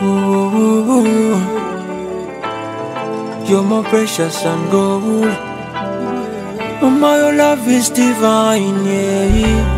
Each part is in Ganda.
Ooh, you're more precious than gold. Mama, your love is divine, yeah.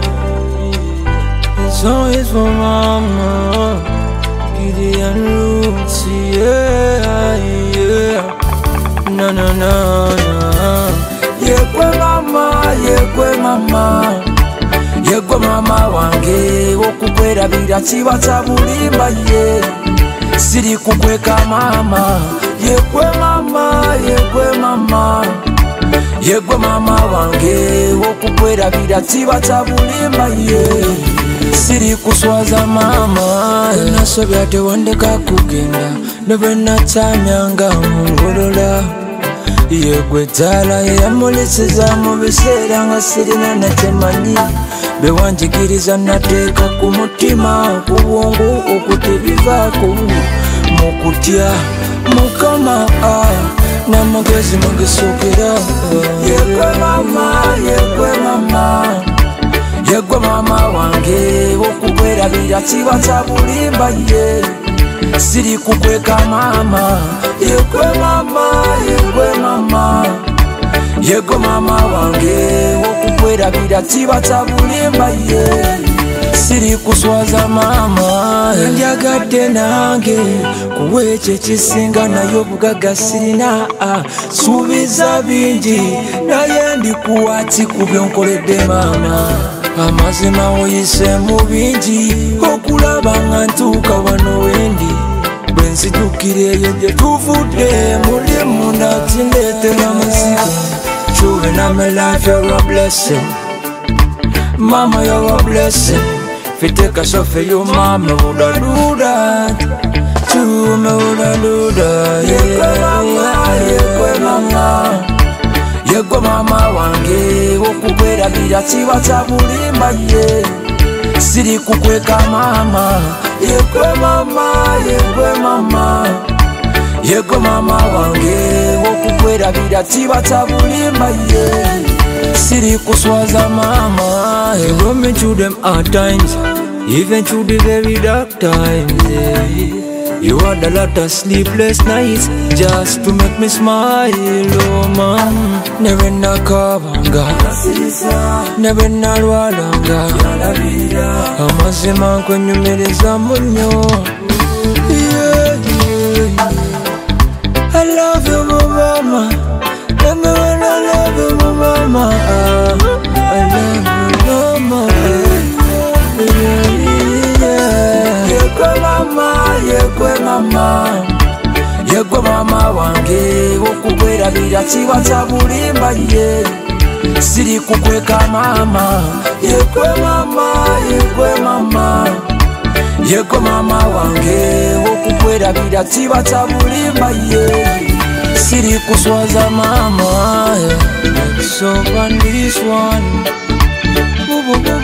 It's always for Mama. Gideon roots, yeah, yeah. Na na na na. Yegwe mama, yegwe mama. Yegwe mama wange, okukwera bira chiba cha bulimba ye. Siri kukweka mama, yegwe mama, yegwe mama. Yegwe mama wange, okukwera bira chiba cha bulimba ye. Siri kuswaza mama, nasobya tewandeka kugenda, nebe nachamyanga mungolola. Yegwe tala yamulisiza mu biseera nga sirina nakyemanyi, bewanjigiriza nateeka ku mutima, ku bwongo okutebivaako mu kutya Mukama n'amagezi mugisokera. Yegwe mama, yegwe mama. Yegwe mama wange, okukwerabira kiba kya bulimba ye. Siri kukweka mama, yegwe mama, yegwe mama. Yegwe mama wange, okukwerabira kiba kya bulimba ye. Siri kuswaza mama, ndyagadde nange kuwa ekyo ekisinga naye obugaga sirina. Suubiza bingi naye ndikuwa ki ku byonkoledde mama. Amazima oyise mu bingi okulaba nga ntuuka wano wendi. Bwe nzijukira eyo gye tuvudde muli munda kindeetera muzigo. Children of my life, you're a blessing. Mama, you're a blessing. If you take us off of you, mama, would I do that? You, me would I do that? Yegwe mama, yegwe mama. Yegwe mama wange, okukwerabira kiba kya bulimba ye. Siri kukweka mama, yegwe mama, yegwe mama. Yegwe mama wange, okukwerabira kiba kya bulimba ye. Siri kuswaza mama, you brought me through them hard times, even through the very dark times, yeah. You had a lot of sleepless nights just to make me smile, oh man. Never na kabanga, never na lwalanga. Amazima nkwenyumireza munyo. Yeah, yeah. I love you, mama. Let me when I love you, mama. I love you, mama. Yeah. Yegwe mama, yegwe mama. Yegwe mama wange, okukwerabira kiba kya bulimba ye. Siri kukweka mama, yegwe mama, yegwe mama. Yegwe mama wange, okukwerabira kiba kya bulimba ye. Siri kuswaza mama, yeah. Nexo on this one.